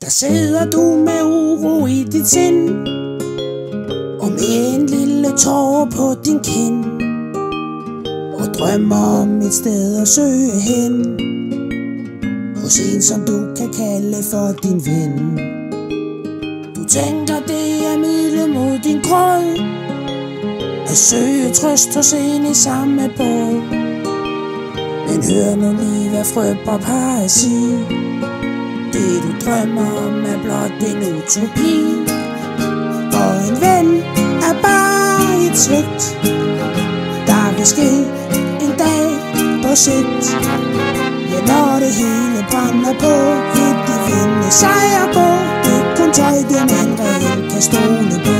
Der sidder du med uro i dit sind, og med en lille tår på din kind, og drømmer om et sted at søge hen, hos en som du kan kalde for din ven. Du tænker det er midlet mod din gråd, at søge trøst hos en i samme båd. Men hør nu lige hvad Frøbop har at sige. Det du drømmer om er blot en utopi, og en ven er bare et svigt. Der vil ske en dag på sigt. Ja, når det hele brænder på, vil de vinde sejr på. Det er kun tøj, det man reelt kan stole på.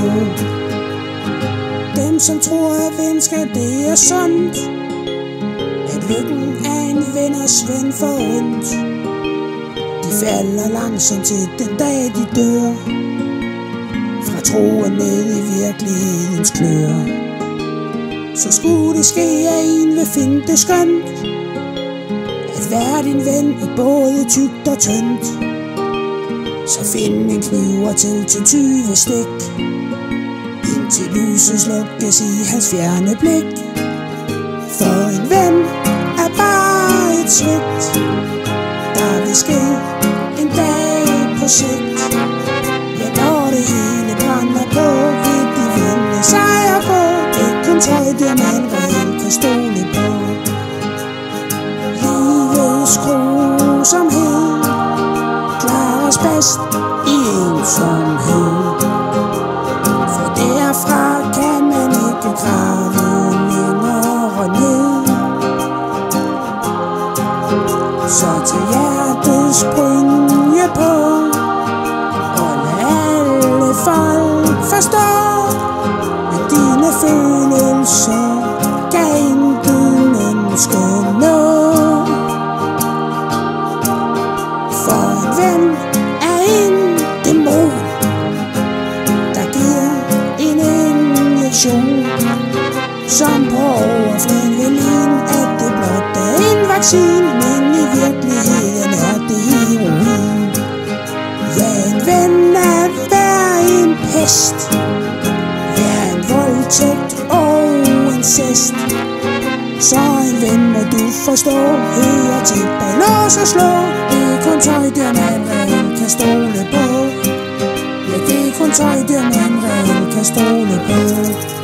Dem som tror at venskab det er sundt, at lykken er en venners ven for ondt, de falder langsomt til den dag de dør, fra troen ned i virkelighedens klør. Så skulle det ske at en vil finde det skønt, at være din ven i både tykt og tyndt, så find en kniv og tæl til 20 stik, indtil lyset slukkes i hans fjerne blik. For en ven er bare et svigt. Der vil ske en dag på sigt. Ja, når det hele brænder på, vil de vinde sejr på. Det er kun tøj, det man reelt kan stole på. Livets grusomhed klares bedst i ensomhed, for derfra kan man ikke grave længere ned. Så tag hjertets brynje på, og lad alle folk forstå, at dine følelser kan intet menneske nå. For en ven er en dæmon, der giver en injektion, som på overfladen vil ligne, at det blot er en vaccine, men i virkeligheden er det heroin. Ja, en ven er hver en pest, hver en voldtægt og incest. Så en ven må du forstå, hører til bag lås og slå. Det er kun tøj, der man reelt kan stole på. Ja, det er kun tøj, der man reelt kan stole på.